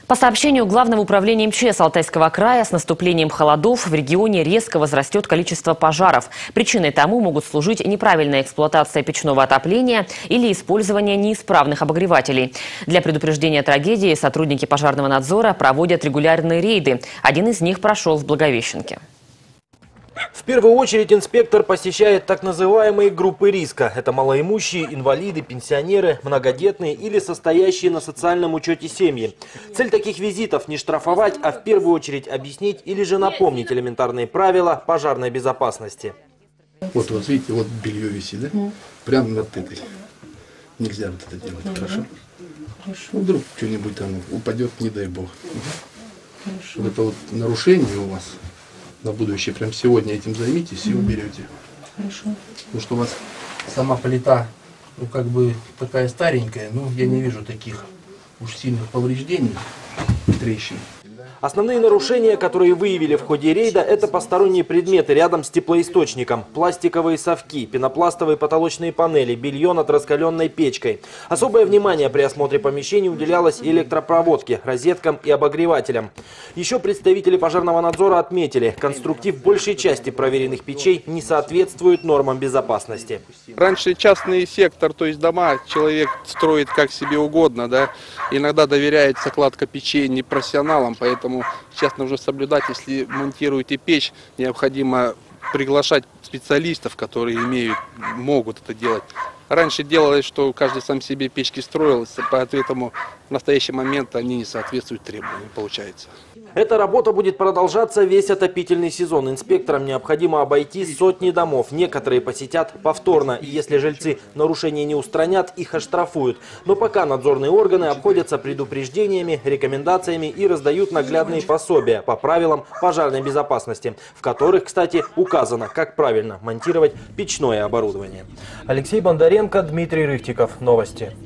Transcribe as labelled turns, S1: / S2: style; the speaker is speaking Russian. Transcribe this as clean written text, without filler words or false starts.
S1: По сообщению Главного управления МЧС Алтайского края, с наступлением холодов в регионе резко возрастет количество пожаров. Причиной тому могут служить неправильная эксплуатация печного отопления или использование неисправных обогревателей. Для предупреждения трагедии сотрудники пожарного надзора проводят регулярные рейды. Один из них прошел в Благовещенке.
S2: В первую очередь инспектор посещает так называемые группы риска. Это малоимущие, инвалиды, пенсионеры, многодетные или состоящие на социальном учете семьи. Цель таких визитов не штрафовать, а в первую очередь объяснить или же напомнить элементарные правила пожарной безопасности.
S3: Вот видите, вот белье висит, да? Прямо над этой. Нельзя вот это делать, хорошо? Хорошо. Вдруг что-нибудь там упадет, не дай бог. Хорошо. Вот это вот нарушение у вас. На будущее, прям сегодня этим займитесь и уберете. Хорошо. Потому что у вас сама плита, ну как бы такая старенькая, но я не вижу таких уж сильных повреждений, трещин.
S2: Основные нарушения, которые выявили в ходе рейда, это посторонние предметы рядом с теплоисточником. Пластиковые совки, пенопластовые потолочные панели, белье над раскаленной печкой. Особое внимание при осмотре помещений уделялось электропроводке, розеткам и обогревателям. Еще представители пожарного надзора отметили, конструктив большей части проверенных печей не соответствует нормам безопасности.
S4: Раньше частный сектор, то есть дома, человек строит как себе угодно, да. Иногда доверяется кладка печей непрофессионалам, поэтому сейчас нужно соблюдать, если монтируете печь, необходимо приглашать специалистов, которые могут это делать. Раньше делалось, что каждый сам себе печки строил, поэтому в настоящий момент они не соответствуют требованиям, получается.
S2: Эта работа будет продолжаться весь отопительный сезон. Инспекторам необходимо обойти сотни домов. Некоторые посетят повторно. И если жильцы нарушения не устранят, их оштрафуют. Но пока надзорные органы обходятся предупреждениями, рекомендациями и раздают наглядные пособия по правилам пожарной безопасности, в которых, кстати, указано, как правильно монтировать печное оборудование. Алексей Бондаренко, Дмитрий Рыхтиков. Новости.